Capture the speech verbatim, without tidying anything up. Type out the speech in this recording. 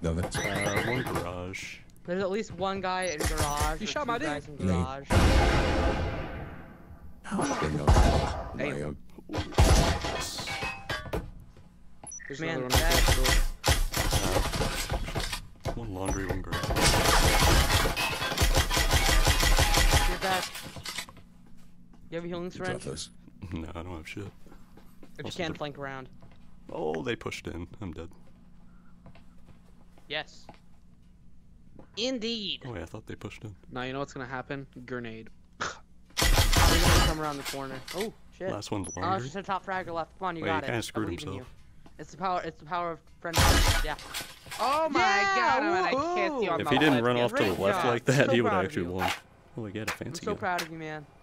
Nothing. Uh, one garage. There's at least one guy in garage. You or shot two my dude. guys in garage. Bingo. Hey. Bingo. There's Man, another one right that- there. Uh, one laundry, one garage. Get that. You have a healing Drop syringe? those. No, I don't have shit. If you Also can, the- flank around. Oh, they pushed in. I'm dead. Yes. Indeed. Oh, wait, I thought they pushed in. Now you know what's gonna happen? Grenade. They're gonna come around the corner. Oh, shit. Last one's Oh, it's laundry. just a top fragger left. Come on, you Wait, got he it. kinda screwed I believe in himself. you. It's the power. It's the power of friendship. Yeah. Oh my Yeah, god, I'm gonna kiss woohoo! you on If the he didn't lips. run Yes, off to the great left job. like that, So he would proud of actually you. won. Oh, we got a I'm fancy so gun. proud of you, man.